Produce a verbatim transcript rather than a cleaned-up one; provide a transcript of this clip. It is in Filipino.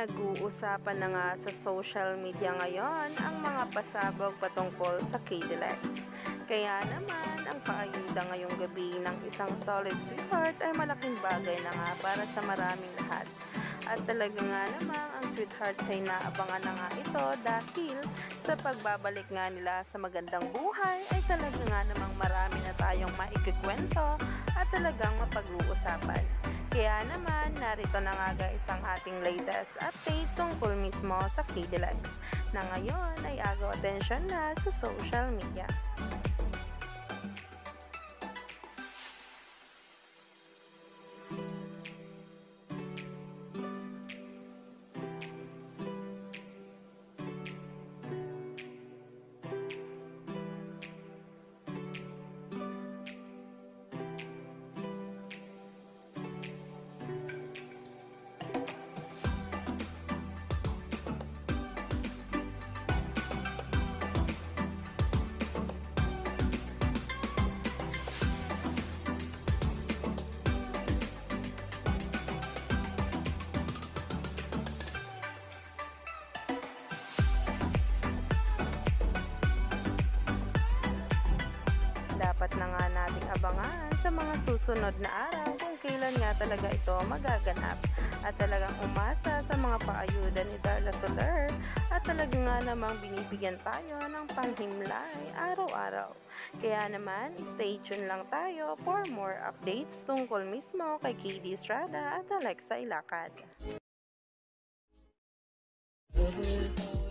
Pinag-uusapan na nga sa social media ngayon ang mga pasabog patungkol sa K D L X. Kaya naman, ang paayuda ngayong gabi ng isang solid sweetheart ay malaking bagay na nga para sa maraming lahat. At talaga nga namang ang sweethearts ay naabangan na nga ito dahil sa pagbabalik nga nila sa magandang buhay ay talaga nga namang marami na tayong maikikwento at talagang mapag-uusapan. Kaya naman, narito na nga guys ang ating latest update tungkol mismo sa K D L X na ngayon ay agaw atensyon na sa social media. Dapat na nga nating abangan sa mga susunod na araw kung kailan nga talaga ito magaganap at talagang umasa sa mga paayuda ni Darla Soler at talaga nga namang binibigyan tayo ng panghimlay araw-araw. Kaya naman, stay tuned lang tayo for more updates tungkol mismo kay K D Estrada at Alexa Ilacad.